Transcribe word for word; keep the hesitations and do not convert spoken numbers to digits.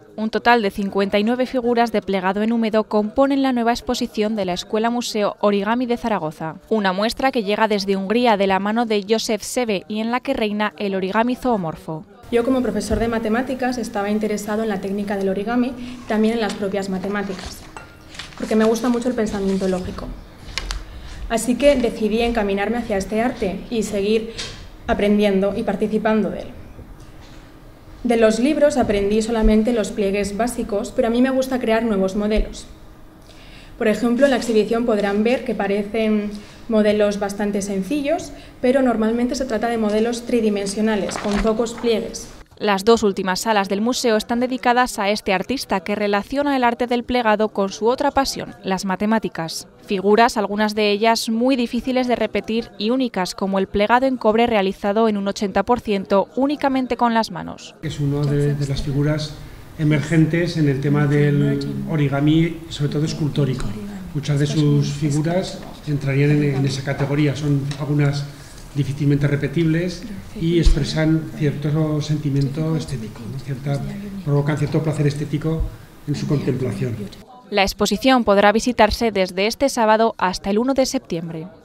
Un total de cincuenta y nueve figuras de plegado en húmedo componen la nueva exposición de la Escuela Museo Origami de Zaragoza. Una muestra que llega desde Hungría de la mano de Josef Sebe y en la que reina el origami zoomorfo. Yo, como profesor de matemáticas, estaba interesado en la técnica del origami, también en las propias matemáticas, porque me gusta mucho el pensamiento lógico. Así que decidí encaminarme hacia este arte y seguir aprendiendo y participando de él. De los libros aprendí solamente los pliegues básicos, pero a mí me gusta crear nuevos modelos. Por ejemplo, en la exhibición podrán ver que parecen modelos bastante sencillos, pero normalmente se trata de modelos tridimensionales, con pocos pliegues. Las dos últimas salas del museo están dedicadas a este artista que relaciona el arte del plegado con su otra pasión, las matemáticas. Figuras, algunas de ellas muy difíciles de repetir y únicas, como el plegado en cobre realizado en un ochenta por ciento únicamente con las manos. Es una de, de las figuras emergentes en el tema del origami, sobre todo escultórico. Muchas de sus figuras entrarían en, en esa categoría, son algunas difícilmente repetibles y expresan cierto sentimiento estético, ¿no? Cierta, provocan cierto placer estético en su contemplación. La exposición podrá visitarse desde este sábado hasta el uno de septiembre.